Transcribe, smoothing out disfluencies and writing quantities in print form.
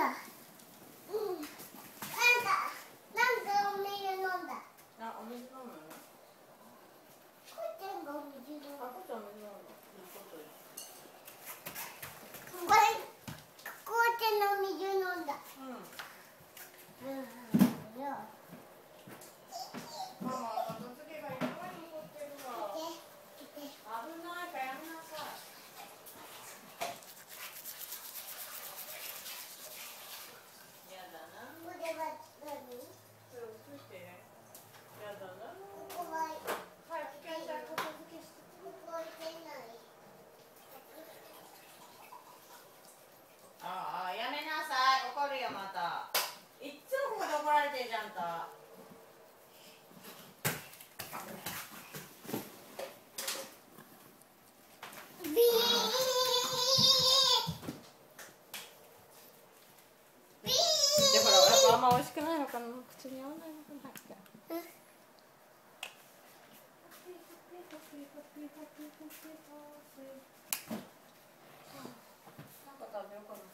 だ。うん。なんかお水飲んだ。 あ、お水飲むの？ こっちがお水飲んだ。 あ、こっちお水飲むの？ こっちの水飲んだ。 ママ、片付けがいっぱい残ってるわ。危ないからやめなさい。やだな。 これは何？ それ映してね。やだな。 ここは早く携帯片付けして。 ここ置いてない。 ああ、やめなさい。怒るよまた。いっつもここで怒られてるじゃんた。 ビー。ビー。 でほらやっぱあんま美味しくないのかな。口に合わないのかな。なんか食べようかな。